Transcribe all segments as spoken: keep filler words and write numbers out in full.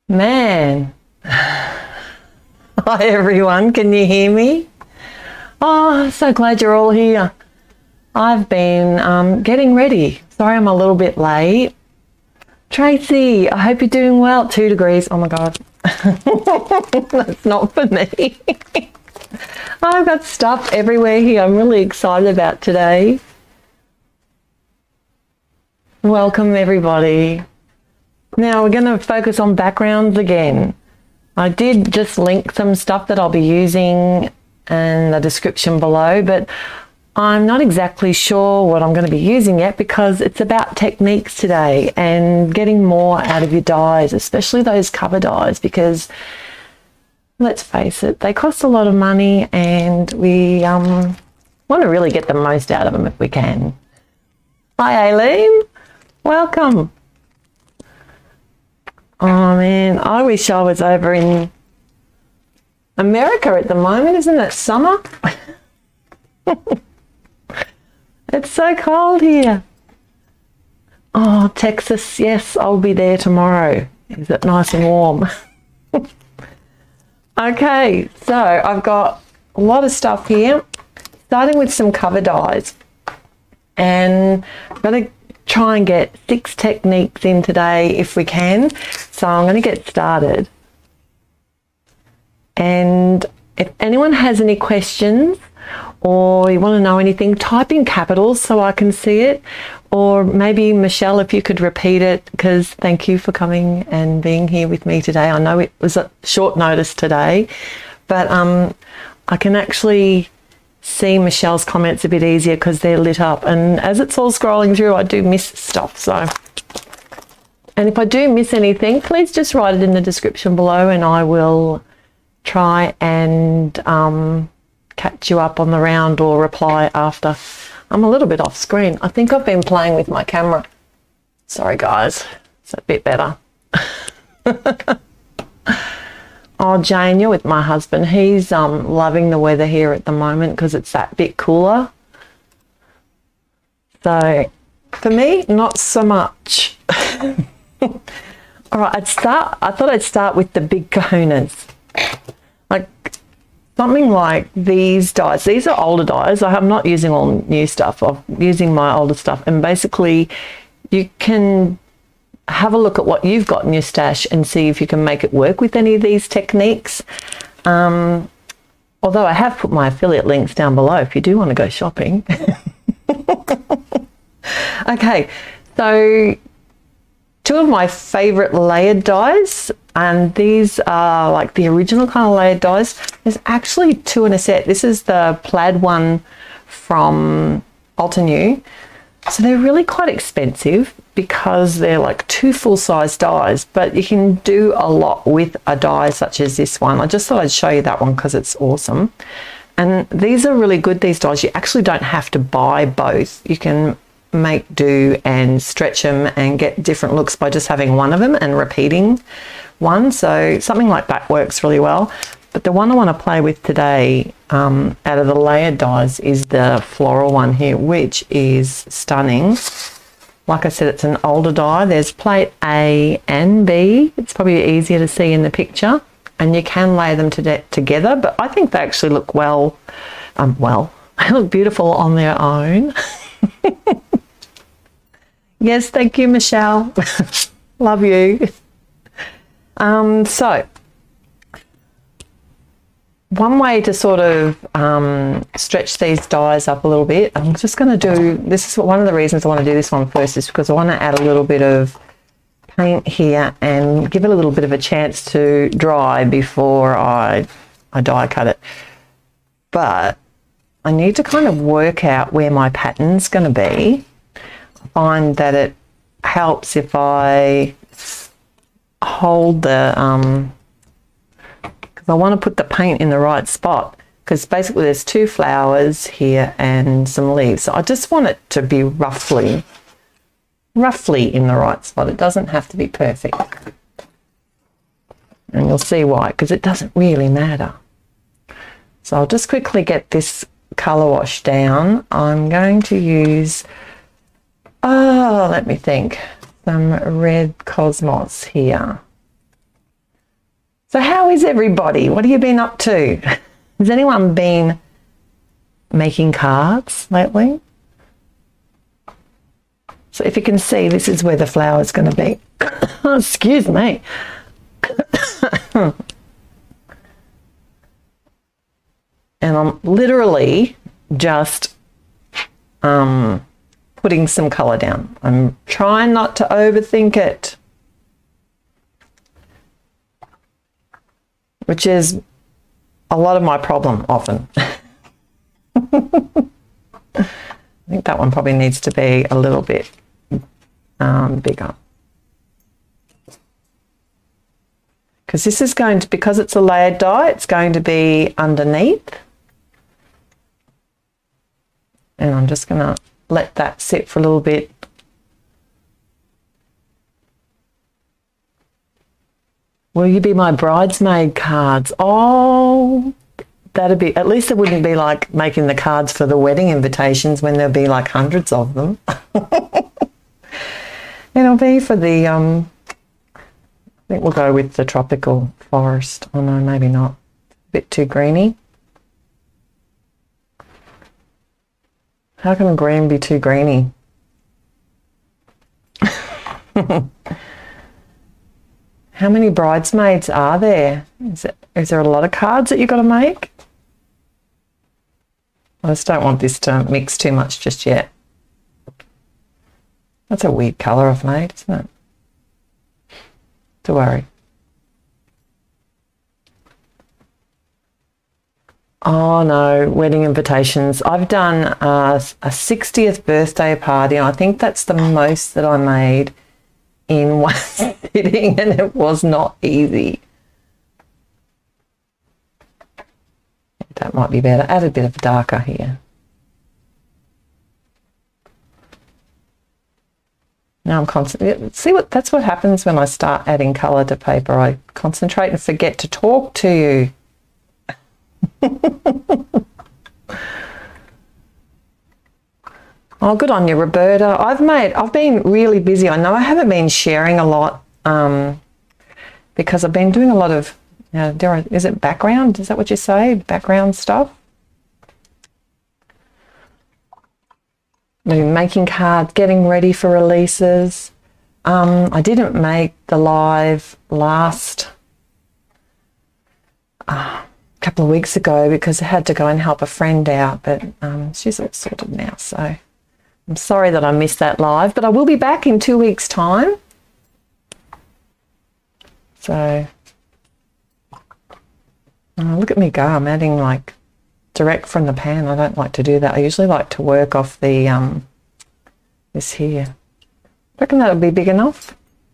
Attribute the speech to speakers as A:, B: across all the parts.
A: Man. Hi everyone, can you hear me? Oh, so glad you're all here. I've been um, getting ready. Sorry I'm a little bit late. Tracy, I hope you're doing well. Two degrees, oh my God. That's not for me. I've got stuff everywhere here I'm really excited about today. Welcome everybody. Now we're going to focus on backgrounds again. I did just link some stuff that I'll be using in the description below, but I'm not exactly sure what I'm going to be using yet because it's about techniques today and getting more out of your dies, especially those cover dies, because let's face it, they cost a lot of money and we um, want to really get the most out of them if we can. Hi Aileen, welcome. Oh man, I wish I was over in America at the moment. Isn't it summer? It's so cold here. Oh, Texas, yes, I'll be there tomorrow. Is it nice and warm? Okay, so I've got a lot of stuff here, starting with some cover dies. And I'm going to try and get six techniques in today if we can. So I'm going to get started. And if anyone has any questions or you want to know anything, type in capitals so I can see it. Or maybe Michelle, if you could repeat it, because thank you for coming and being here with me today. I know it was a short notice today, but um, I can actually see Michelle's comments a bit easier because they're lit up, and as it's all scrolling through I do miss stuff. So, and if I do miss anything, please just write it in the description below and I will try and um, catch you up on the round or reply after. I'm a little bit off screen. I think I've been playing with my camera. Sorry guys, it's a bit better. Oh, Jane, you're with my husband. He's um, loving the weather here at the moment because it's that bit cooler. So, for me, not so much. All right, I'd start, I thought I'd start with the big kahunas. Like, something like these dies. These are older dies. I'm not using all new stuff. I'm using my older stuff. And basically, you can have a look at what you've got in your stash and see if you can make it work with any of these techniques. Um, although I have put my affiliate links down below if you do want to go shopping. Okay, so two of my favorite layered dies, and these are like the original kind of layered dies. There's actually two in a set. This is the plaid one from Altenew. So they're really quite expensive because they're like two full-size dies, but you can do a lot with a die such as this one. I just thought I'd show you that one because it's awesome. And these are really good, these dies. You actually don't have to buy both. You can make do and stretch them and get different looks by just having one of them and repeating one. So something like that works really well. But the one I want to play with today um, out of the layered dies is the floral one here, which is stunning. Like I said, it's an older die. There's plate A and B. It's probably easier to see in the picture. And you can lay them to together, but I think they actually look well, um, well, they look beautiful on their own. Yes, thank you, Michelle. Love you. Um, so, one way to sort of um, stretch these dies up a little bit, I'm just going to do, this is one of the reasons I want to do this one first, is because I want to add a little bit of paint here and give it a little bit of a chance to dry before I, I die cut it. But I need to kind of work out where my pattern's going to be. I find that it helps if I hold the, um, because I want to put the paint in the right spot, because basically there's two flowers here and some leaves. So I just want it to be roughly, roughly in the right spot. It doesn't have to be perfect. And you'll see why, because it doesn't really matter. So I'll just quickly get this colour wash down. I'm going to use, oh, let me think, some red Cosmos here. So how is everybody? What have you been up to? Has anyone been making cards lately? So if you can see, this is where the flower is going to be. Oh, excuse me. And I'm literally just um, putting some colour down. I'm trying not to overthink it, which is a lot of my problem often. I think that one probably needs to be a little bit um, bigger. Because this is going to, because it's a layered die, it's going to be underneath. And I'm just going to let that sit for a little bit. Will you be my bridesmaid cards? Oh, that'd be, at least it wouldn't be like making the cards for the wedding invitations when there'll be like hundreds of them. It'll be for the, um, I think we'll go with the tropical forest. Oh no, maybe not. A bit too greeny. How can a green be too greeny? How many bridesmaids are there? Is, it, is there a lot of cards that you've got to make? I just don't want this to mix too much just yet. That's a weird colour I've made, isn't it? Don't worry. Oh no, wedding invitations. I've done uh, a sixtieth birthday party, and I think that's the most that I made in one sitting, and it was not easy. That might be better. Add a bit of darker here. Now I'm concentrating. See what, that's what happens when I start adding colour to paper. I concentrate and forget to talk to you. Oh, good on you, Roberta. I've made, I've been really busy. I know I haven't been sharing a lot um, because I've been doing a lot of, uh, is it background? Is that what you say? Background stuff? Maybe making cards, getting ready for releases. Um, I didn't make the live last uh, couple of weeks ago because I had to go and help a friend out, but um, she's all sorted now, so I'm sorry that I missed that live, but I will be back in two weeks' time. So, oh, look at me go. I'm adding like direct from the pan. I don't like to do that. I usually like to work off the um, this here. Reckon that'll be big enough?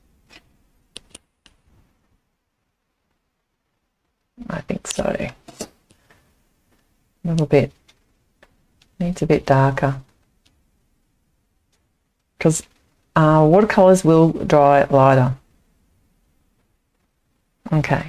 A: I think so. A little bit. Needs a bit darker. Because uh, watercolours will dry lighter. Okay.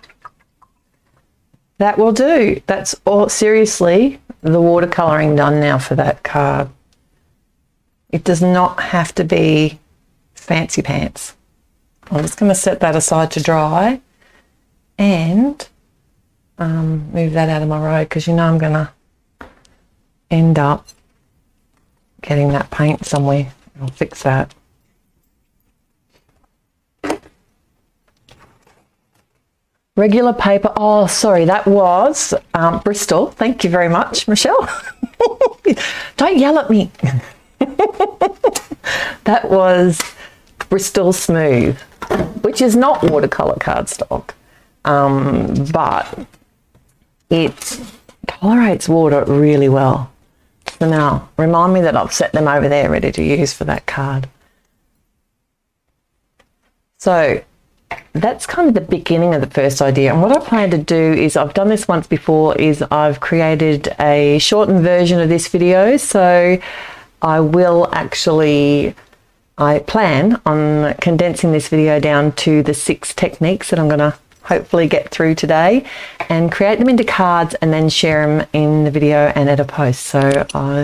A: That will do. That's all. Seriously, the watercolouring done now for that card. It does not have to be fancy pants. I'm just going to set that aside to dry and um, move that out of my road because you know I'm going to end up getting that paint somewhere. I'll fix that. Regular paper. Oh, sorry, that was um, Bristol. Thank you very much, Michelle. Don't yell at me. That was Bristol Smooth, which is not watercolour cardstock, um, but it tolerates water really well. So now, remind me that I've set them over there ready to use for that card. So that's kind of the beginning of the first idea. And what I plan to do is, I've done this once before, is I've created a shortened version of this video. So I will actually, I plan on condensing this video down to the six techniques that I'm going to hopefully get through today and create them into cards and then share them in the video and at a post. So I,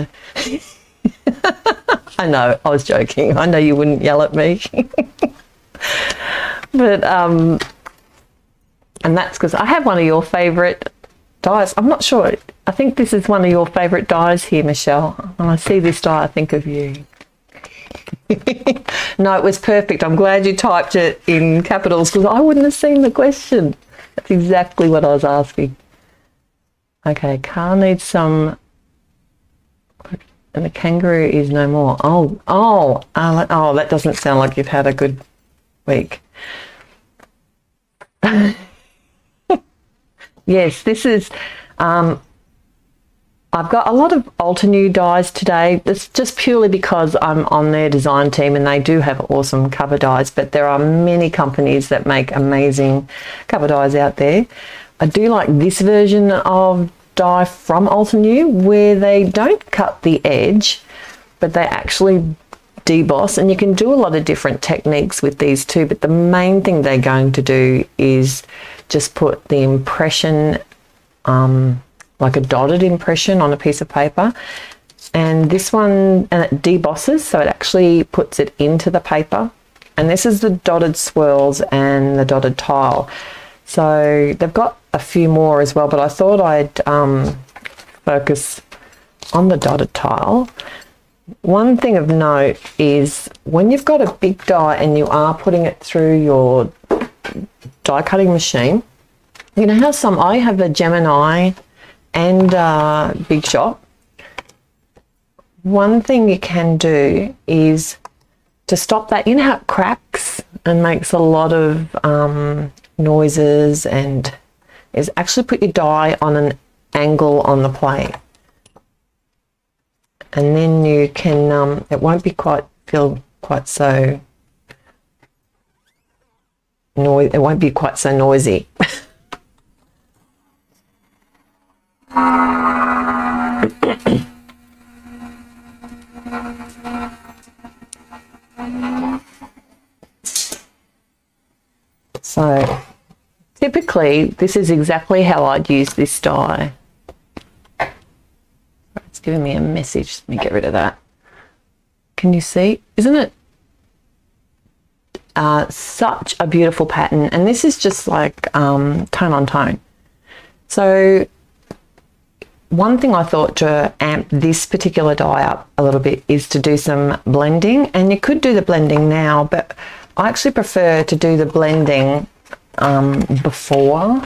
A: I know, I was joking. I know you wouldn't yell at me. But um, And that's because I have one of your favourite dyes. I'm not sure. I think this is one of your favourite dyes here, Michelle. When I see this dye, I think of you. No, it was perfect. I'm glad you typed it in capitals because I wouldn't have seen the question. That's exactly what I was asking. Okay, car needs some, and the kangaroo is no more. Oh, oh, oh, oh, that doesn't sound like you've had a good week. Yes, this is, um, I've got a lot of Altenew dyes today. It's just purely because I'm on their design team and they do have awesome cover dyes, but there are many companies that make amazing cover dyes out there. I do like this version of dye from Altenew where they don't cut the edge, but they actually deboss, and you can do a lot of different techniques with these too, but the main thing they're going to do is just put the impression, um, like a dotted impression on a piece of paper, and this one, and it debosses, so it actually puts it into the paper, and this is the dotted swirls and the dotted tile. So they've got a few more as well, but I thought I'd um, focus on the dotted tile. One thing of note is when you've got a big die and you are putting it through your die cutting machine, you know how some, I have a Gemini and uh, Big Shot. One thing you can do is to stop that, you know how it cracks and makes a lot of um, noises, and is actually put your die on an angle on the plate, and then you can um, it won't be quite feel quite so noise it won't be quite so noisy. So typically this is exactly how I'd use this die. It's giving me a message. Let me get rid of that. Can you see? Isn't it uh, such a beautiful pattern? And this is just like um, tone on tone. So one thing I thought to amp this particular die up a little bit is to do some blending, and you could do the blending now, but I actually prefer to do the blending um, before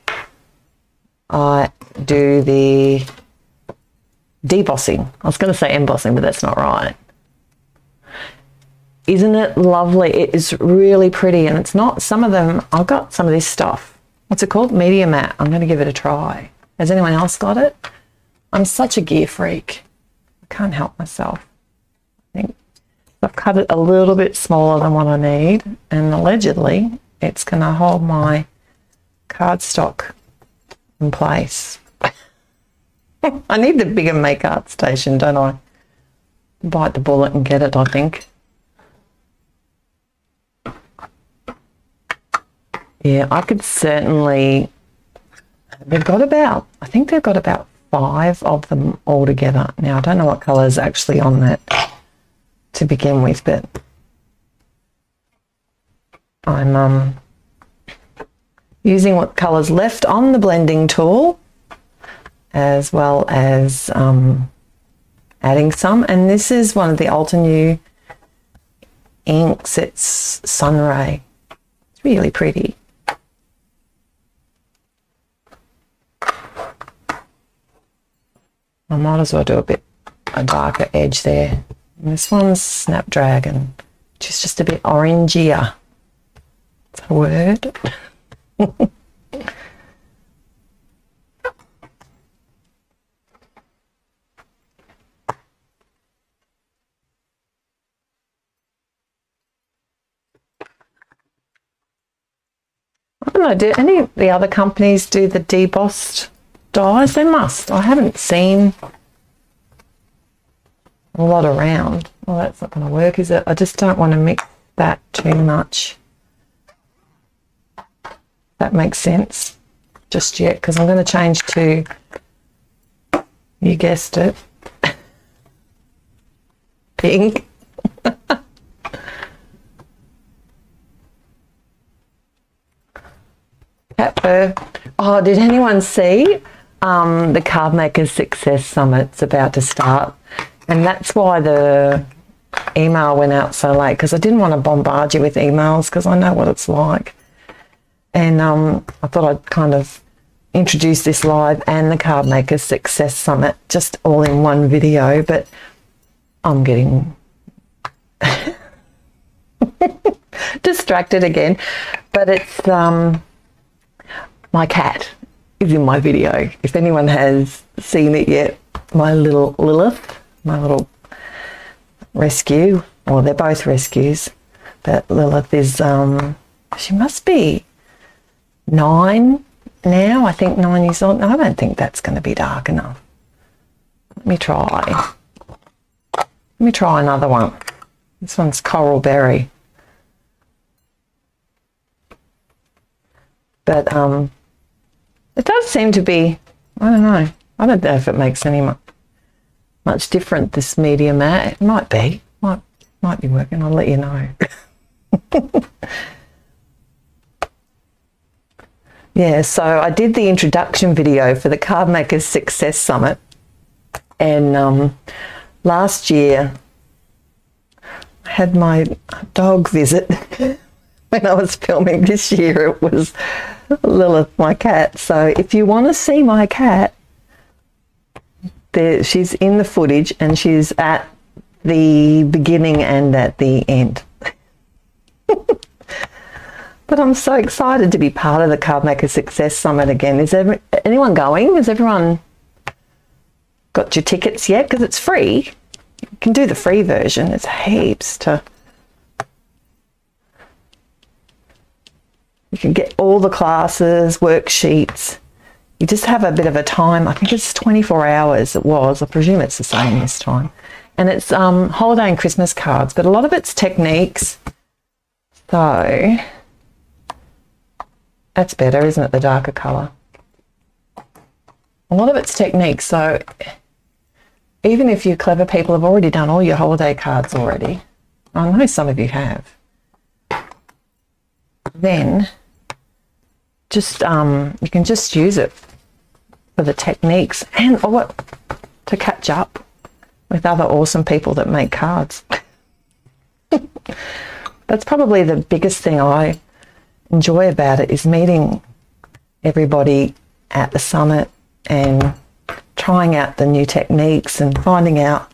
A: I do the debossing. I was going to say embossing, but that's not right. Isn't it lovely? It is really pretty, and it's not, some of them, I've got some of this stuff. What's it called? Media Matte. I'm going to give it a try. Has anyone else got it? I'm such a gear freak. I can't help myself. I think I've cut it a little bit smaller than what I need, and allegedly it's going to hold my cardstock in place. I need the bigger make art station, don't I? Bite the bullet and get it, I think. Yeah, I could certainly, they've got about, I think they've got about five of them all together. Now, I don't know what colour is actually on that to begin with, but I'm um, using what colours left on the blending tool, as well as um, adding some. And this is one of the Altenew inks. It's Sunray. It's really pretty. I might as well do a bit a darker edge there. And this one's Snapdragon, which is just a bit orangier. Is that a word? I don't know, do any of the other companies do the debossed dyes? They must. I haven't seen a lot around. Well, that's not going to work, is it? I just don't want to mix that too much. That makes sense just yet, because I'm going to change to, you guessed it, pink. cat fur. Oh, did anyone see um, the Card Makers Success Summit's about to start? And that's why the email went out so late, because I didn't want to bombard you with emails because I know what it's like. And um, I thought I'd kind of introduce this live and the Card Makers Success Summit just all in one video, but I'm getting distracted again. But it's um, my cat is in my video. If anyone has seen it yet, my little Lilith, my little rescue, well, they're both rescues, but Lilith is, um, she must be nine now, I think nine years old. No, I don't think that's going to be dark enough. Let me try. Let me try another one. This one's Coral Berry. But um, it does seem to be, I don't know, I don't know if it makes any much, much different, this media mat. It might be, might, might be working, I'll let you know. Yeah, so I did the introduction video for the Card Makers Success Summit, and um, last year I had my dog visit when I was filming. This year it was Lilith, my cat. So if you want to see my cat, there, she's in the footage and she's at the beginning and at the end. But I'm so excited to be part of the Card Maker Success Summit again. Is every, anyone going? Has everyone got your tickets yet? Because it's free. You can do the free version. It's heaps to... You can get all the classes, worksheets. You just have a bit of a time. I think it's twenty-four hours it was. I presume it's the same this time. And it's um, holiday and Christmas cards, but a lot of it's techniques. So... That's better, isn't it, the darker colour? A lot of it's techniques, so even if you clever people have already done all your holiday cards already, I know some of you have, then just um, you can just use it for the techniques and or to catch up with other awesome people that make cards. That's probably the biggest thing I enjoy about it, is meeting everybody at the summit and trying out the new techniques and finding out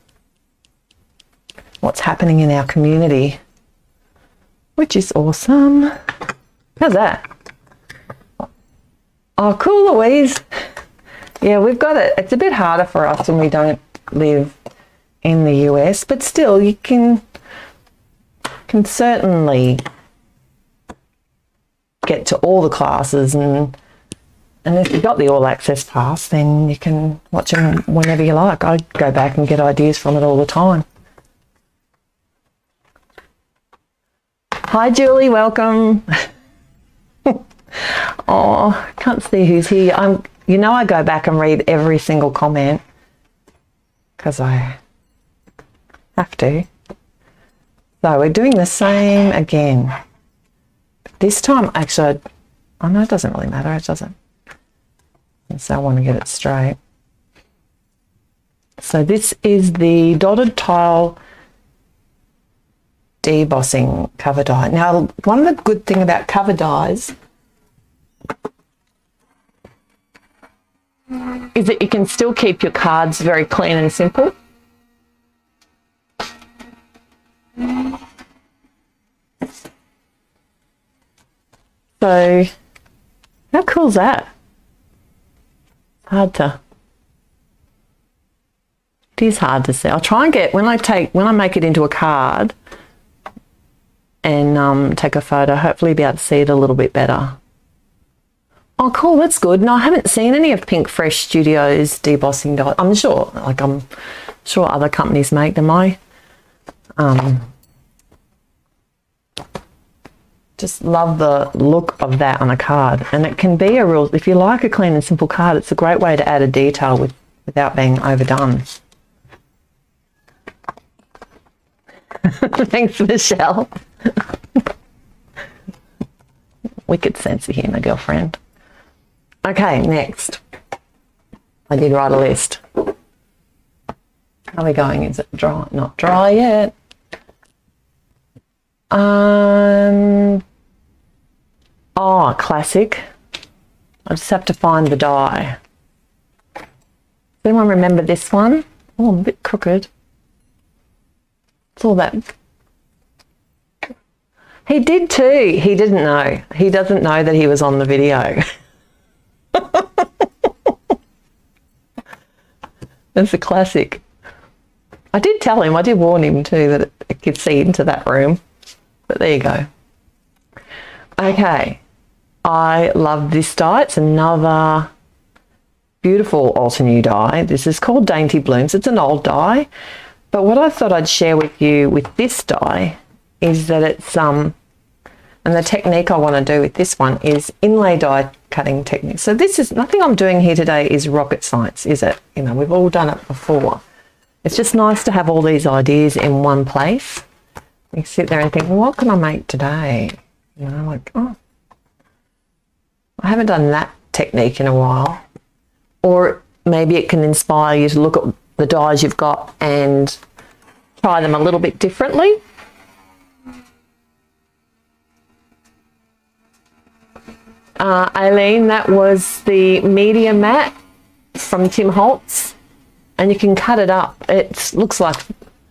A: what's happening in our community, which is awesome. How's that? Oh, cool, Louise. Yeah, we've got it. It's a bit harder for us when we don't live in the U S, but still you can can certainly get to all the classes, and and if you've got the all access pass, then you can watch them whenever you like. I go back and get ideas from it all the time. Hi Julie, welcome. Oh, can't see who's here. I'm you know I go back and read every single comment because I have to. So we're doing the same again. This time, actually, I know it doesn't really matter, it doesn't. So I want to get it straight. So this is the dotted tile debossing cover die. Now, one of the good things about cover dies is that you can still keep your cards very clean and simple. So, how cool is that? Hard to, it is hard to see. I'll try and get, when I take, when I make it into a card and um, take a photo, hopefully be able to see it a little bit better. Oh, cool, that's good. No, I haven't seen any of Pink Fresh Studios debossing dies. I'm sure, like I'm sure other companies make them. I um, just love the look of that on a card, and it can be a real, if you like a clean and simple card, it's a great way to add a detail with, without being overdone. Thanks, Michelle. wicked sense of humour, girlfriend. Okay, next. I did write a list. How are we going? Is it dry? Not dry yet. Um. Oh, classic. I just have to find the die. Does anyone remember this one? Oh, I'm a bit crooked. It's all that. He did too. He didn't know. He doesn't know that he was on the video. That's a classic. I did tell him, I did warn him too that it could see into that room. But there you go. Okay. I love this die. It's another beautiful Altenew die. This is called Dainty Blooms. It's an old die. But what I thought I'd share with you with this die is that it's, um, and the technique I want to do with this one is inlay die cutting technique. So this is, nothing I'm doing here today is rocket science, is it? You know, we've all done it before. It's just nice to have all these ideas in one place. You sit there and think, well, what can I make today? You know, like, oh, I haven't done that technique in a while. Or maybe it can inspire you to look at the dies you've got and try them a little bit differently. Uh, Aileen, that was the media mat from Tim Holtz, and you can cut it up. It looks like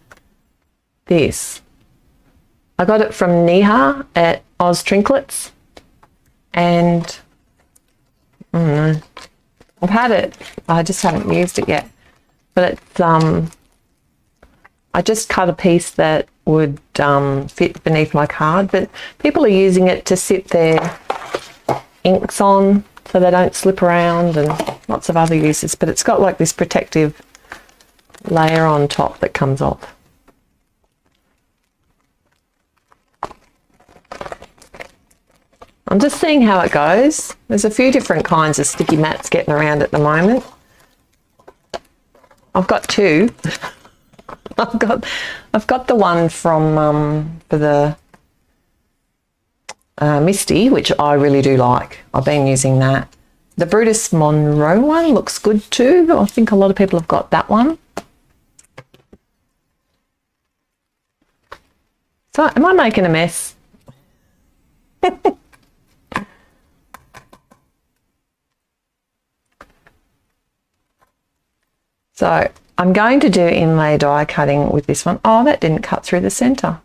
A: this. I got it from Neha at Oz Trinklets, and I don't know, I've had it. I just haven't used it yet. But it's um, I just cut a piece that would um, fit beneath my card. But people are using it to sit their inks on so they don't slip around, and lots of other uses. But it's got like this protective layer on top that comes off. I'm just seeing how it goes. There's a few different kinds of sticky mats getting around at the moment. I've got two. I've got I've got the one from um, for the uh, Misty, which I really do like. I've been using that. The Brutus Monroe one looks good too. I think a lot of people have got that one. So am I making a mess? So I'm going to do inlay die cutting with this one. Oh, that didn't cut through the center.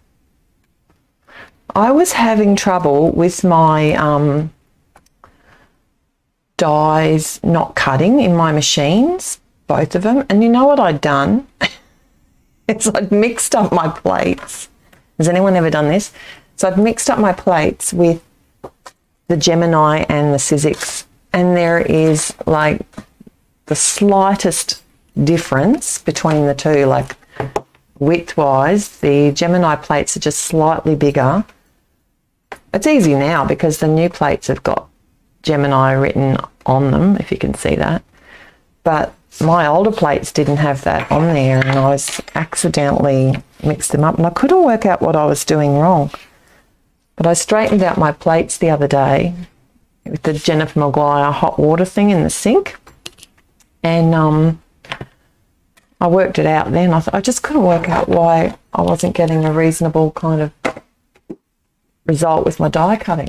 A: I was having trouble with my um, dies not cutting in my machines, both of them. And you know what I'd done? It's I'd mixed up my plates. Has anyone ever done this? So I'd mixed up my plates with the Gemini and the Sizzix, and there is like the slightest difference between the two, like width-wise. The Gemini plates are just slightly bigger. It's easy now because the new plates have got Gemini written on them, if you can see that. But my older plates didn't have that on there, and I was accidentally mixed them up, and I couldn't work out what I was doing wrong. But I straightened out my plates the other day with the Jennifer Maguire hot water thing in the sink, and um, I worked it out then. I, th I just couldn't work out why I wasn't getting a reasonable kind of result with my die cutting.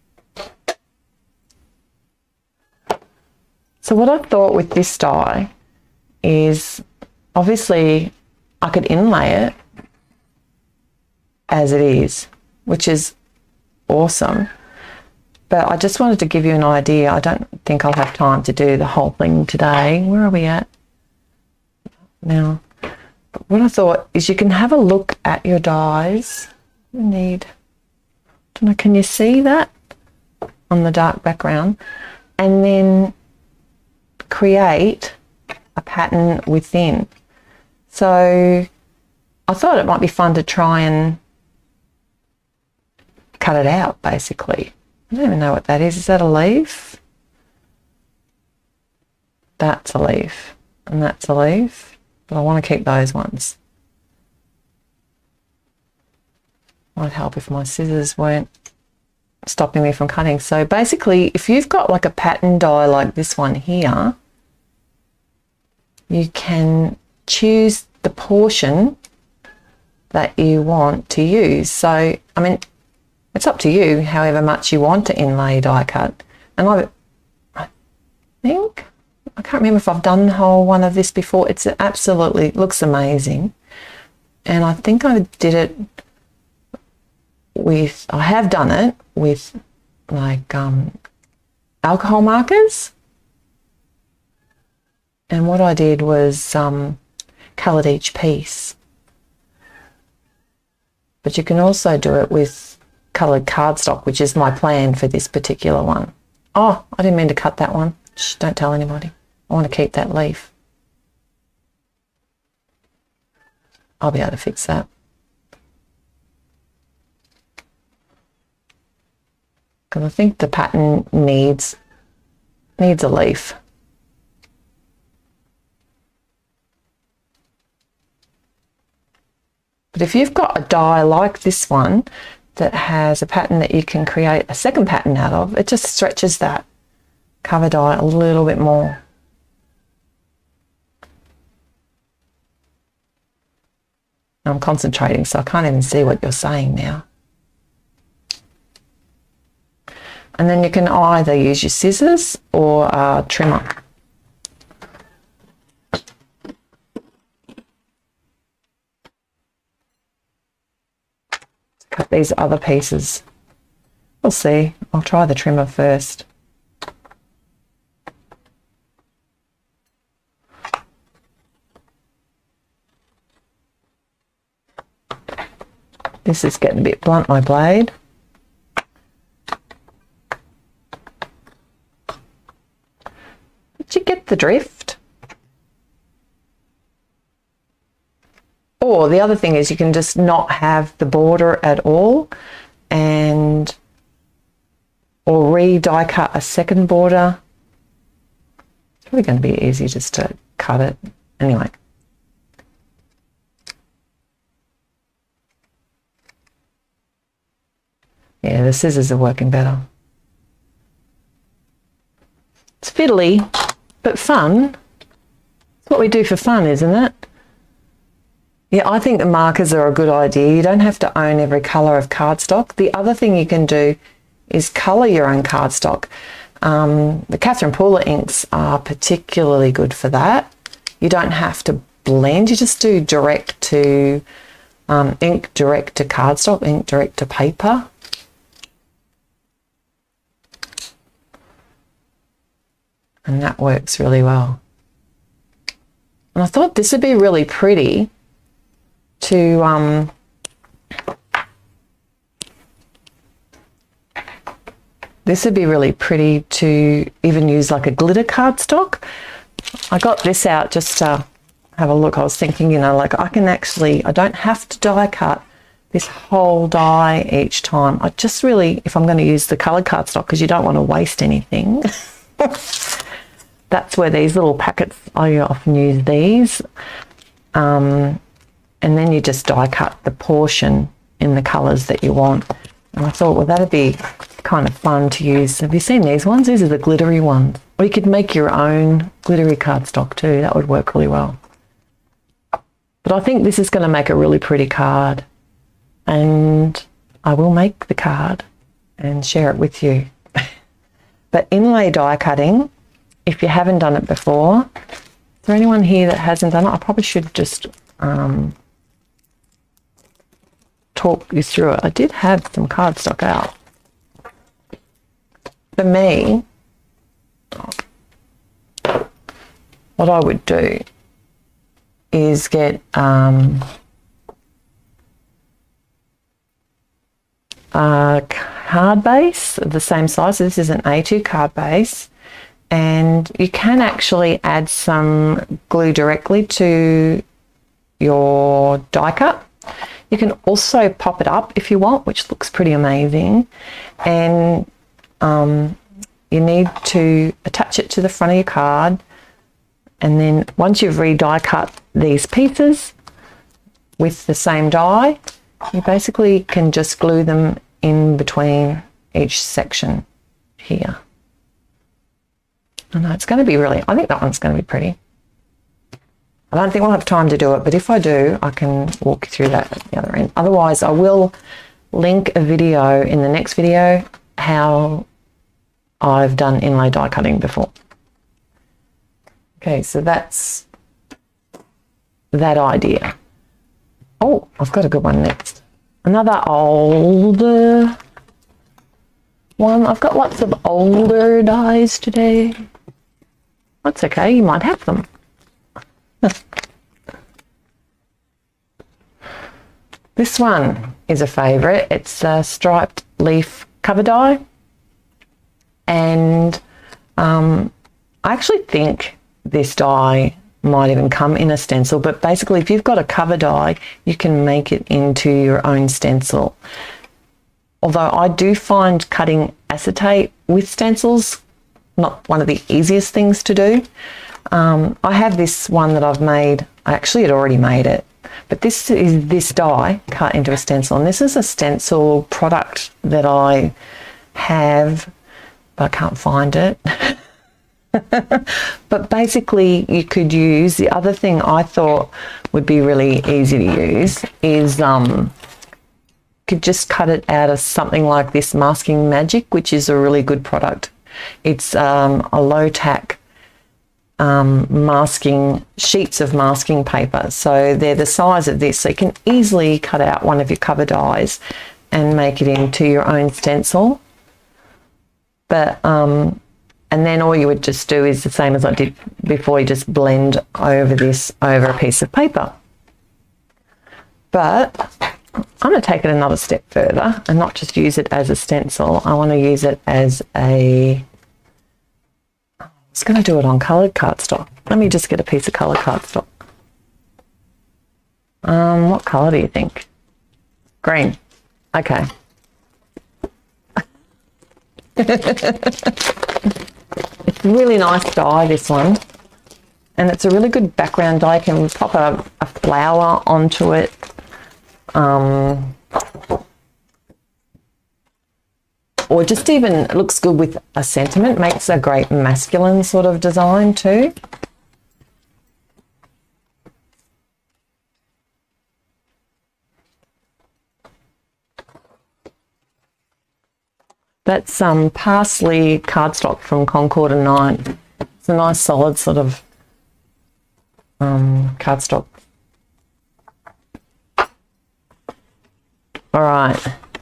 A: So what I thought with this die is, obviously I could inlay it as it is, which is awesome. But I just wanted to give you an idea. I don't think I'll have time to do the whole thing today. Where are we at now? But what I thought is you can have a look at your dies. You need, I don't know, can you see that on the dark background? And then create a pattern within. So I thought it might be fun to try and cut it out, basically. I don't even know what that is. Is that a leaf? That's a leaf. And that's a leaf. But I want to keep those ones. Might help if my scissors weren't stopping me from cutting. So basically, if you've got like a pattern die like this one here, you can choose the portion that you want to use. So, I mean, it's up to you however much you want to inlay die cut. And I, I think, I can't remember if I've done the whole one of this before. It's absolutely, it looks amazing. And I think I did it with, I have done it with like um, alcohol markers. And what I did was um, coloured each piece. But you can also do it with coloured cardstock, which is my plan for this particular one. Oh, I didn't mean to cut that one. Shh, don't tell anybody. I want to keep that leaf. I'll be able to fix that. Because I think the pattern needs, needs a leaf. But if you've got a die like this one that has a pattern that you can create a second pattern out of, it just stretches that cover die a little bit more. I'm concentrating, so I can't even see what you're saying now. And then you can either use your scissors or a trimmer. Cut these other pieces. We'll see. I'll try the trimmer first. This is getting a bit blunt, my blade. Did you get the drift? Or the other thing is you can just not have the border at all and or re-die cut a second border. It's probably going to be easy just to cut it. Anyway. Yeah, the scissors are working better. It's fiddly, but fun. It's what we do for fun, isn't it? Yeah, I think the markers are a good idea. You don't have to own every colour of cardstock. The other thing you can do is colour your own cardstock. Um, the Catherine Pooler inks are particularly good for that. You don't have to blend. You just do direct to um, ink direct to cardstock, ink direct to paper. And that works really well. And I thought this would be really pretty to um, this would be really pretty to even use like a glitter cardstock. I got this out just to have a look. I was thinking, you know, like I can actually, I don't have to die cut this whole die each time. I just really, if I'm going to use the coloured cardstock, because you don't want to waste anything. That's where these little packets, I often use these. Um, and then you just die cut the portion in the colours that you want. And I thought, well, that'd be kind of fun to use. Have you seen these ones? These are the glittery ones. Or you could make your own glittery cardstock too. That would work really well. But I think this is going to make a really pretty card. And I will make the card and share it with you. But inlay die cutting, if you haven't done it before, is there anyone here that hasn't done it? I probably should just um, talk you through it. I did have some cardstock out. For me, what I would do is get um, a card base of the same size. So this is an A two card base. And you can actually add some glue directly to your die cut. You can also pop it up if you want, which looks pretty amazing. And um, you need to attach it to the front of your card. And then once you've re-die cut these pieces with the same die, you basically can just glue them in between each section here. I know it's going to be really, I think that one's going to be pretty. I don't think we'll have time to do it, but if I do, I can walk you through that at the other end. Otherwise, I will link a video in the next video how I've done inlay die cutting before. Okay, so that's that idea. Oh, I've got a good one next. Another older one. I've got lots of older dies today. That's okay, you might have them. This one is a favourite. It's a striped leaf cover die, and um, I actually think this die might even come in a stencil, but basically if you've got a cover die, you can make it into your own stencil. Although I do find cutting acetate with stencils not one of the easiest things to do. Um, I have this one that I've made, I actually had already made it, but this is this die cut into a stencil, and this is a stencil product that I have, but I can't find it. But basically you could use, the other thing I thought would be really easy to use is um, could just cut it out of something like this Masking Magic, which is a really good product. It's um, a low tack um, masking, sheets of masking paper. So they're the size of this, so you can easily cut out one of your cover dies and make it into your own stencil. But um, and then all you would just do is the same as I did before, you just blend over this over a piece of paper. But I'm going to take it another step further and not just use it as a stencil. I want to use it as a, I was going to do it on coloured cardstock. Let me just get a piece of coloured cardstock. Um, what colour do you think? Green. Okay. It's a really nice die, this one. And it's a really good background die. You can pop a, a flower onto it. Um, or just even, it looks good with a sentiment, makes a great masculine sort of design too. That's um, parsley cardstock from Concord and Nine. It's a nice solid sort of um, cardstock. All right.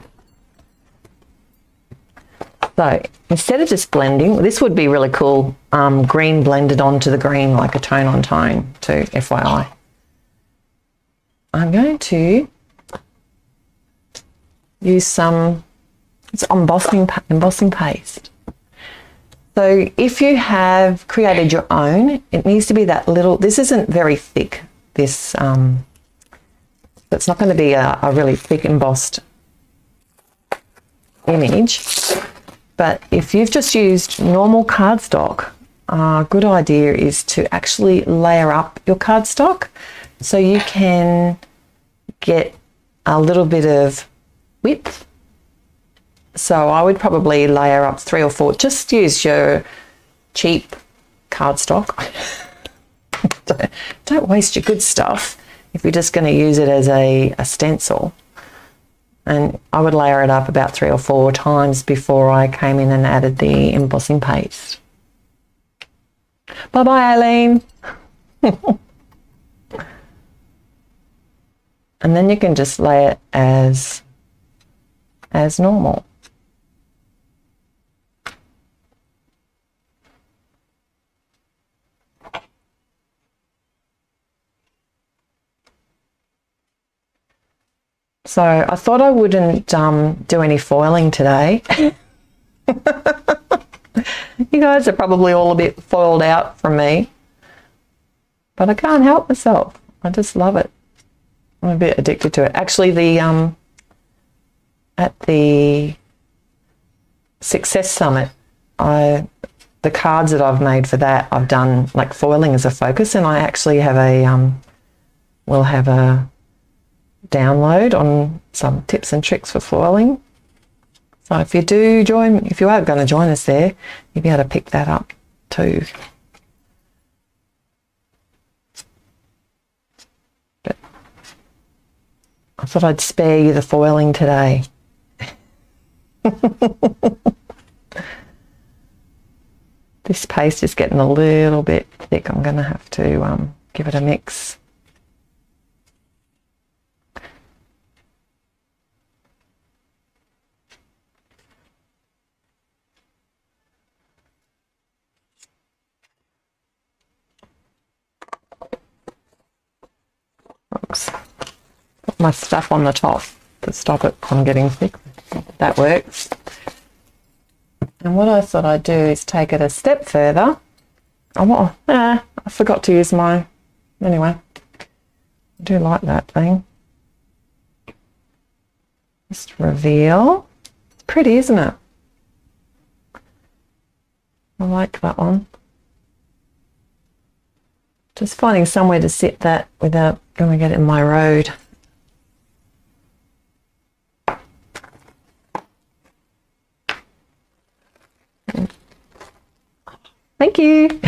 A: So instead of just blending, this would be really cool, um, green blended onto the green, like a tone on tone too, F Y I. I'm going to use some, it's embossing, embossing paste. So if you have created your own, it needs to be that little, this isn't very thick, this, um, it's not going to be a, a really thick embossed image. But if you've just used normal cardstock, a good idea is to actually layer up your cardstock so you can get a little bit of width. So I would probably layer up three or four. Just use your cheap cardstock. don't, don't waste your good stuff if you're just going to use it as a, a stencil. And I would layer it up about three or four times before I came in and added the embossing paste. Bye-bye, Eileen. And then you can just lay it as, as normal. So I thought I wouldn't um, do any foiling today. You guys are probably all a bit foiled out from me, but I can't help myself. I just love it. I'm a bit addicted to it. Actually, the um, at the Success Summit, I the cards that I've made for that, I've done like foiling as a focus, and I actually have a um, we'll have a download on some tips and tricks for foiling. So if you do join, if you are going to join us there, you'll be able to pick that up too. But I thought I'd spare you the foiling today. This paste is getting a little bit thick. I'm going to have to um, give it a mix. Oops. Put my stuff on the top to stop it from getting thick. That works. And what I thought I'd do is take it a step further. Oh, well, eh, I forgot to use my, anyway, I do like that thing. Just reveal. It's pretty, isn't it? I like that one. Just finding somewhere to sit that without going to get in my road. Thank you.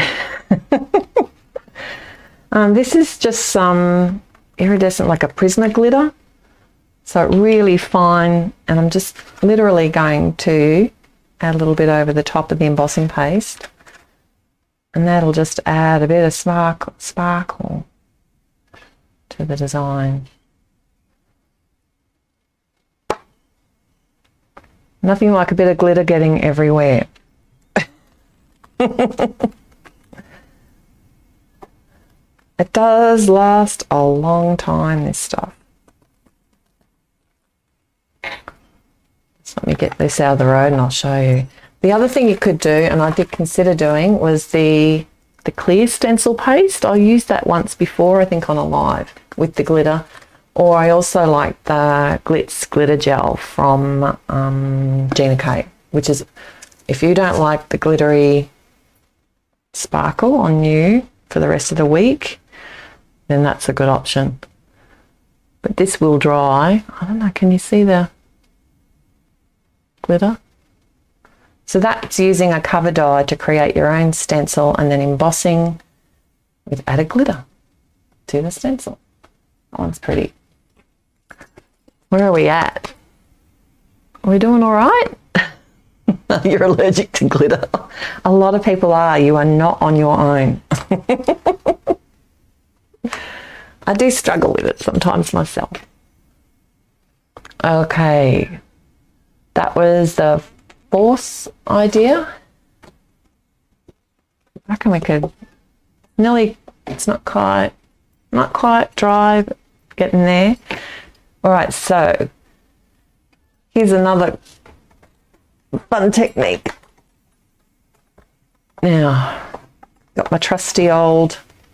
A: um, this is just some iridescent, like a Prisma glitter. So really fine, and I'm just literally going to add a little bit over the top of the embossing paste, and that'll just add a bit of sparkle, sparkle to the design. Nothing like a bit of glitter getting everywhere. It does last a long time, this stuff. So let me get this out of the road and I'll show you. The other thing you could do, and I did consider doing, was the the clear stencil paste. I used that once before, I think on a live with the glitter. Or I also like the Glitz glitter gel from um, Gina K, which is, if you don't like the glittery sparkle on you for the rest of the week, then that's a good option. But this will dry. I don't know, can you see the glitter? So that's using a cover die to create your own stencil and then embossing with added glitter to the stencil. That one's pretty. Where are we at? Are we doing all right? You're allergic to glitter. A lot of people are. You are not on your own. I do struggle with it sometimes myself. Okay. That was the fourth idea. I reckon we could nearly, it's not quite, not quite dry, but getting there. All right, so here's another fun technique. Now, got my trusty old,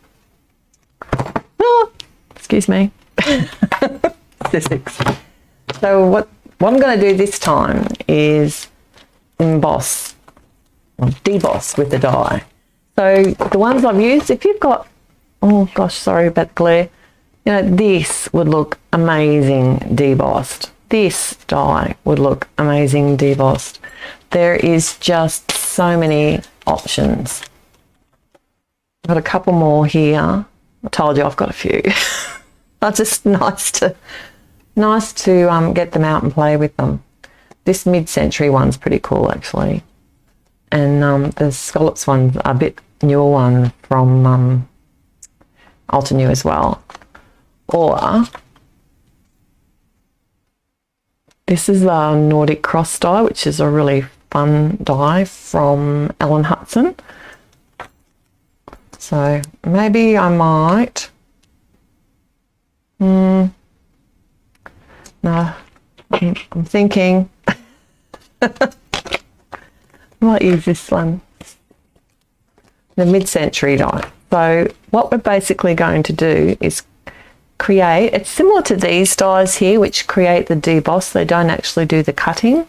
A: oh, excuse me, scissors. So what, what I'm going to do this time is emboss, or deboss with the die. So the ones I've used, if you've got, oh gosh, sorry about the glare, you know, this would look amazing debossed. This die would look amazing debossed. There is just so many options. I've got a couple more here. I told you I've got a few. It's just nice to nice to um, get them out and play with them. This mid-century one's pretty cool actually, and um, the scallops one's a bit newer one from um, Ultra New as well. Or this is the Nordic Cross die, which is a really fun die from Ellen Hudson. So maybe I might, hmm, no, I'm, I'm thinking I might use this one, the mid-century die. So what we're basically going to do is create, it's similar to these dies here which create the deboss, they don't actually do the cutting.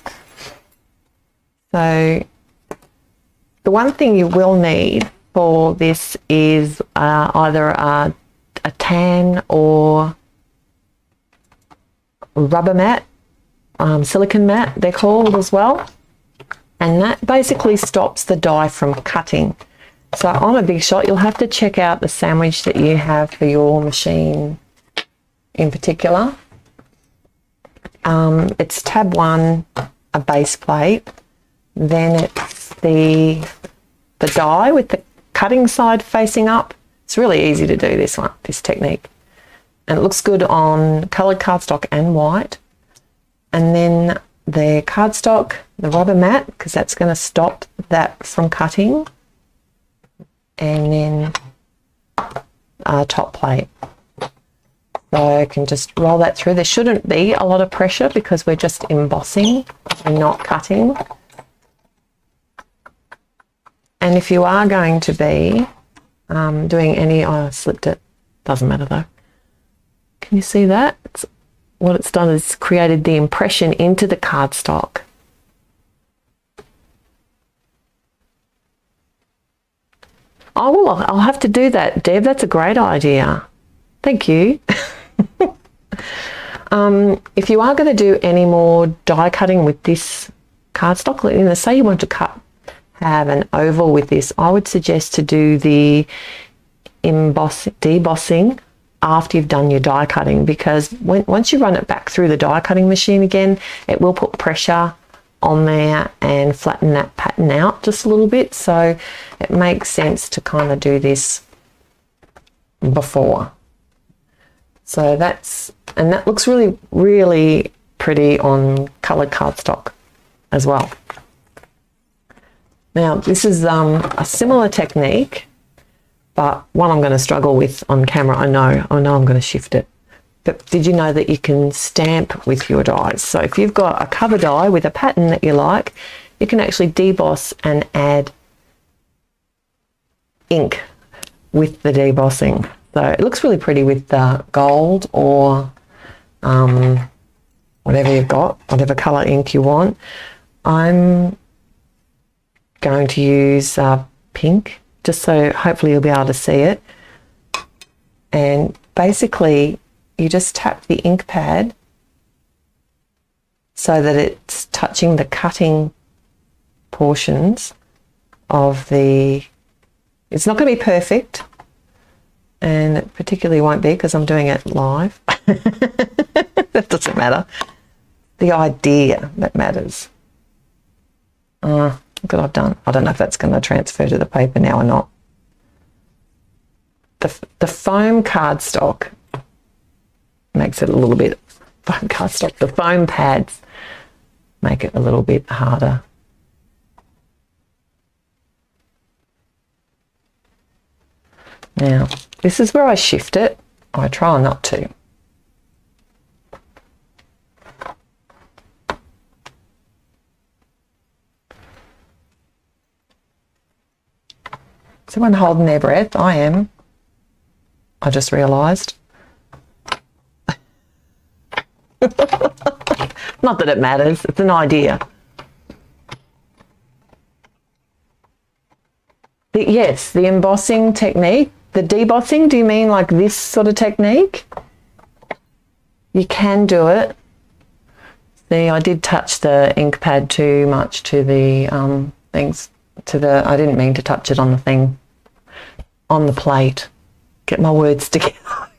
A: So the one thing you will need for this is uh, either a, a tan or rubber mat um, silicone mat, they're called as well. And that basically stops the die from cutting. So on a big shot, you'll have to check out the sandwich that you have for your machine in particular. Um, it's tab one, a base plate. Then it's the, the die with the cutting side facing up. It's really easy to do this one, this technique. And it looks good on coloured cardstock and white. And then the cardstock, the rubber mat, because that's going to stop that from cutting. And then a top plate. So I can just roll that through. There shouldn't be a lot of pressure because we're just embossing and not cutting. And if you are going to be um, doing any, oh, I slipped it, doesn't matter though. Can you see that? It's, what it's done is created the impression into the cardstock. Oh, well, I'll have to do that, Deb. That's a great idea. Thank you. um, if you are going to do any more die cutting with this cardstock, you know, say you want to cut, have an oval with this, I would suggest to do the emboss, debossing after you've done your die cutting, because when, once you run it back through the die cutting machine again, it will put pressure on there and flatten that pattern out just a little bit. So it makes sense to kind of do this before. So that's, and that looks really, really pretty on coloured cardstock as well. Now this is um, a similar technique, but one I'm going to struggle with on camera. I know, I know I'm going to shift it. But did you know that you can stamp with your dies? So if you've got a cover die with a pattern that you like, you can actually deboss and add ink with the debossing. So it looks really pretty with the gold or um, whatever you've got, whatever colour ink you want. I'm going to use uh, pink, just so hopefully you'll be able to see it. And basically you just tap the ink pad so that it's touching the cutting portions of the, it's not going to be perfect, and it particularly won't be because I'm doing it live. That doesn't matter. The idea that matters. Uh, look what I've done. I don't know if that's going to transfer to the paper now or not. The, the foam cardstock makes it a little bit, foam cardstock, the foam pads make it a little bit harder. Now, this is where I shift it. I try not to. Is everyone holding their breath? I am. I just realised. Not that it matters, it's an idea. The, yes, the embossing technique, the debossing, do you mean like this sort of technique? You can do it. See, I did touch the ink pad too much to the um, things, to the, I didn't mean to touch it on the thing, on the plate. Get my words together.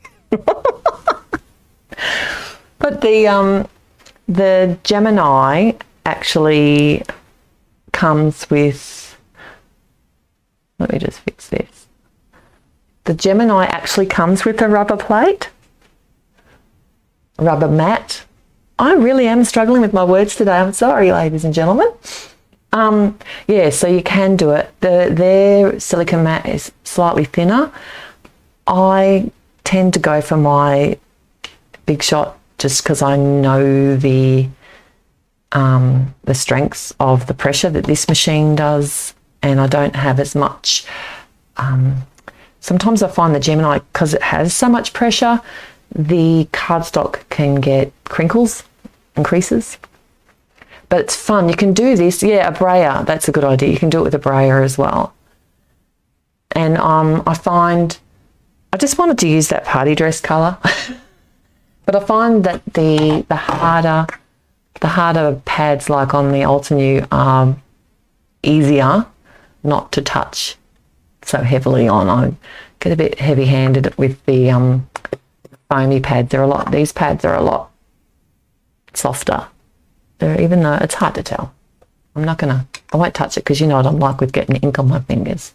A: But the um, the Gemini actually comes with, let me just fix this. The Gemini actually comes with a rubber plate, rubber mat. I really am struggling with my words today. I'm sorry, ladies and gentlemen. Um, yeah, so you can do it. The, their silicone mat is slightly thinner. I tend to go for my Big Shot just because I know the um, the strengths of the pressure that this machine does, and I don't have as much. Um, sometimes I find the Gemini, because it has so much pressure, the cardstock can get crinkles and creases. But it's fun. You can do this. Yeah, a brayer. That's a good idea. You can do it with a brayer as well. And um, I find, I just wanted to use that party dress colour. But I find that the, the harder the harder pads like on the Ultinew are easier not to touch so heavily on. I get a bit heavy-handed with the um, foamy pads. They're a lot. These pads are a lot softer. They're, even though it's hard to tell. I'm not gonna. I won't touch it because you know what I'm like with getting ink on my fingers.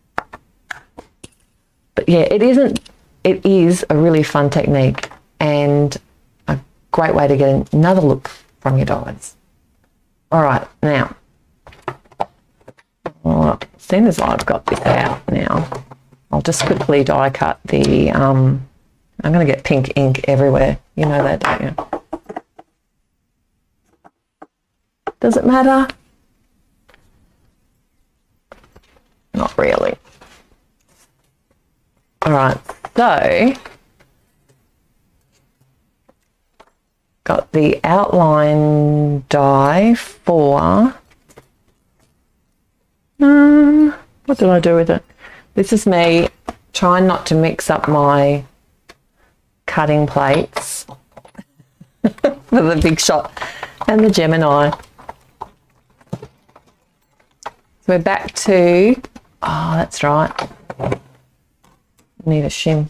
A: But yeah, it isn't. It is a really fun technique and a great way to get another look from your dies. All right, now. Well, as soon as I've got this out now, I'll just quickly die cut the, um, I'm going to get pink ink everywhere. You know that, don't you? Does it matter? Not really. All right, so got the outline die for, um, what did I do with it? This is me trying not to mix up my cutting plates for the Big Shot and the Gemini. So we're back to, oh, that's right. Need a shim.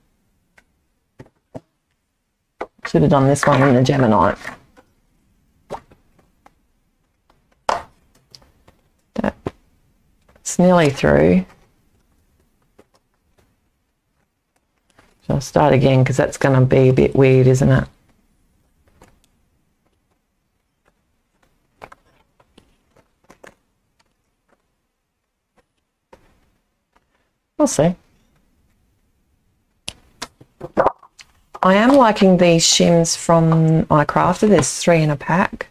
A: Should have done this one in the Gemini. It's nearly through. So I'll start again because that's going to be a bit weird, isn't it? We'll see. I am liking these shims from iCrafter. There's three in a pack.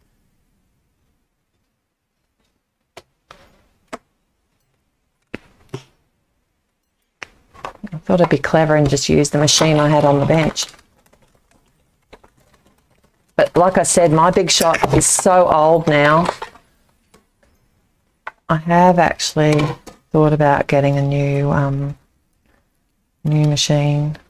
A: I thought I'd be clever and just use the machine I had on the bench. But like I said, my Big Shot is so old now. I have actually thought about getting a new um, new machine.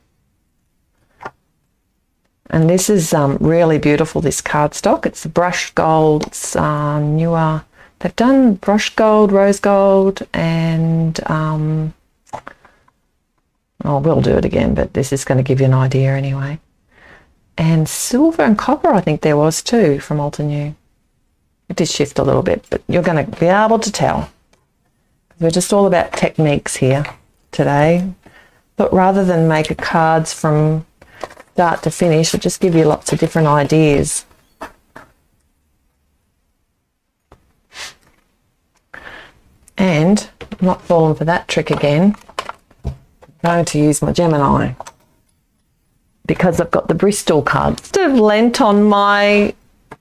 A: And this is um, really beautiful, this cardstock. It's the brushed gold. It's uh, newer. They've done brushed gold, rose gold, and um, oh, we'll do it again, but this is going to give you an idea anyway. And silver and copper, I think there was too, from Ultinew. It did shift a little bit, but you're going to be able to tell. We're just all about techniques here today. But rather than make cards from start to finish, I'll just give you lots of different ideas. And I'm not falling for that trick again. I'm going to use my Gemini because I've got the Bristol card. Sort of lent on my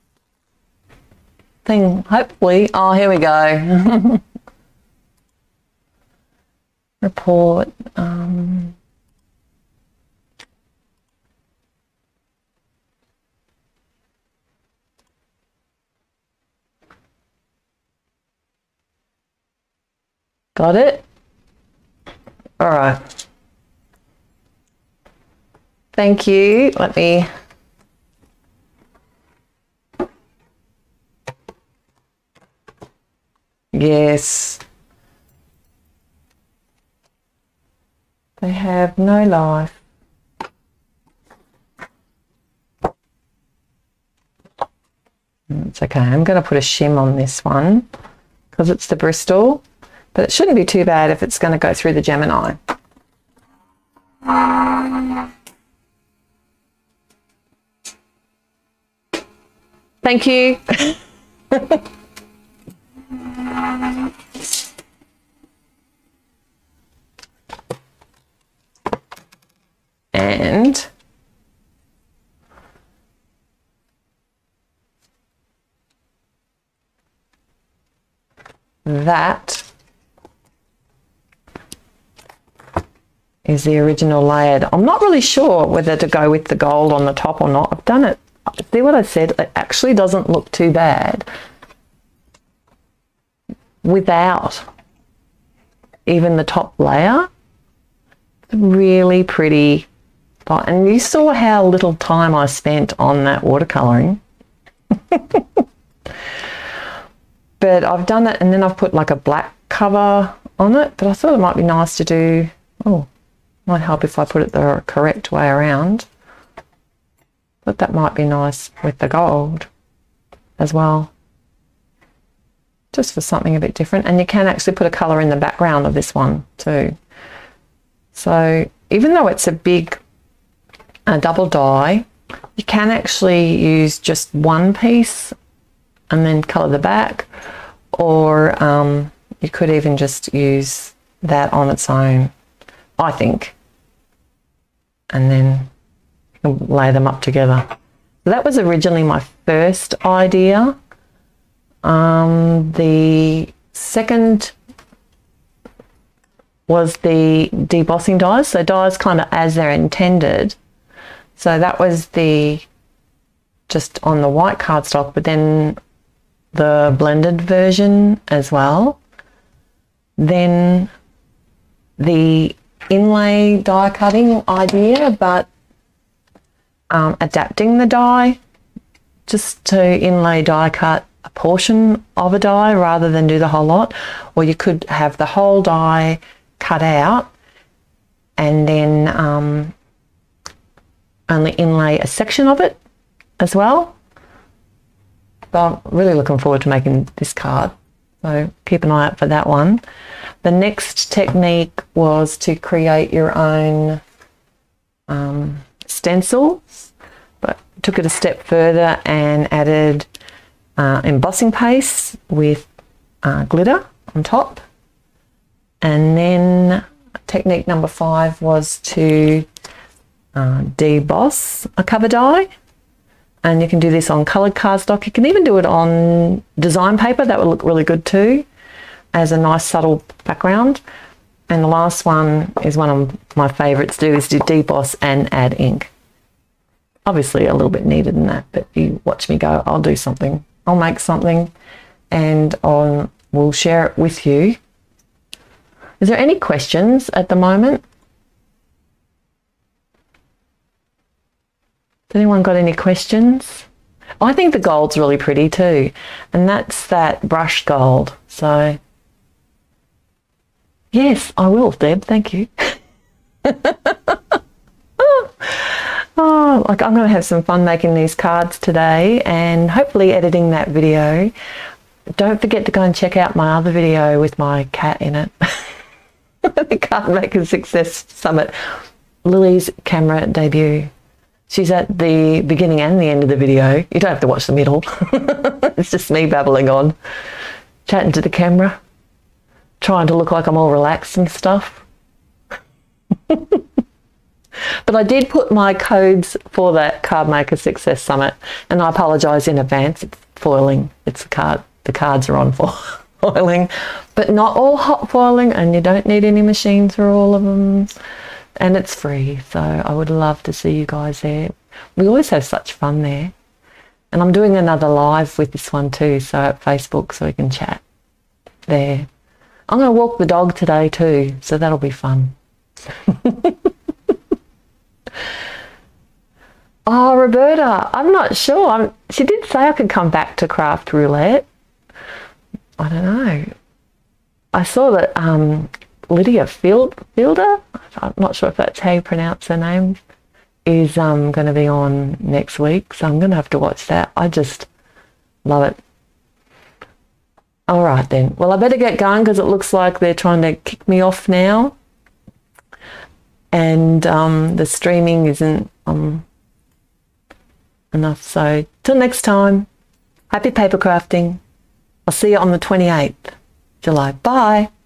A: thing, hopefully. Oh, here we go. Report. Um, got it? All right. Thank you. Let me yes. They have no life. It's okay. I'm going to put a shim on this one because it's the Bristol, but it shouldn't be too bad if it's going to go through the Gemini. Thank you. And that is the original layered. I'm not really sure whether to go with the gold on the top or not. I've done it. See what I said? It actually doesn't look too bad without even the top layer. It's really pretty. And you saw how little time I spent on that watercolouring. But I've done it, and then I've put like a black cover on it, but I thought it might be nice to do, oh, might help if I put it the correct way around. But that might be nice with the gold as well, just for something a bit different. And you can actually put a colour in the background of this one too. So even though it's a big uh, double die, you can actually use just one piece and then colour the back, or um, you could even just use that on its own, I think, and then you can lay them up together. So that was originally my first idea. Um, the second was the debossing dies, so dies kind of as they're intended. So that was the just on the white cardstock, but then the blended version as well. Then the inlay die cutting idea, but um, adapting the die just to inlay die cut a portion of a die rather than do the whole lot. Or you could have the whole die cut out and then um, only inlay a section of it as well. But I'm really looking forward to making this card, so keep an eye out for that one. The next technique was to create your own um, stencils, but took it a step further and added uh, embossing paste with uh, glitter on top. And then technique number five was to uh, deboss a cover die. And you can do this on coloured cardstock. You can even do it on design paper. That would look really good too, as a nice subtle background. And the last one is one of my favourites to do, is to deboss and add ink. Obviously a little bit neater than that, but you watch me go, I'll do something. I'll make something and I'll, we'll share it with you. Is there any questions at the moment? Has anyone got any questions? I think the gold's really pretty too, and that's that brushed gold. So yes, I will, Deb, thank you. Oh, like I'm going to have some fun making these cards today and hopefully editing that video. Don't forget to go and check out my other video with my cat in it. The Card Maker Success Summit, Lily's camera debut. She's at the beginning and the end of the video. You don't have to watch the middle. It's just me babbling on, chatting to the camera, trying to look like I'm all relaxed and stuff. But I did put my codes for that Card Maker Success Summit, and I apologise in advance. It's foiling. It's the card. The cards are on for foiling, but not all hot foiling, and you don't need any machines for all of them. And it's free, so I would love to see you guys there. We always have such fun there. And I'm doing another live with this one too, so at Facebook, so we can chat there. I'm going to walk the dog today too, so that'll be fun. Oh, Roberta, I'm not sure. I'm, she did say I could come back to Craft Roulette. I don't know. I saw that um, Lydia Field, Fielder, I'm not sure if that's how you pronounce her name, is um, going to be on next week, so I'm going to have to watch that. I just love it. All right then. Well, I better get going because it looks like they're trying to kick me off now, and um, the streaming isn't um, enough. So till next time, happy paper crafting. I'll see you on the twenty-eighth of July. Bye.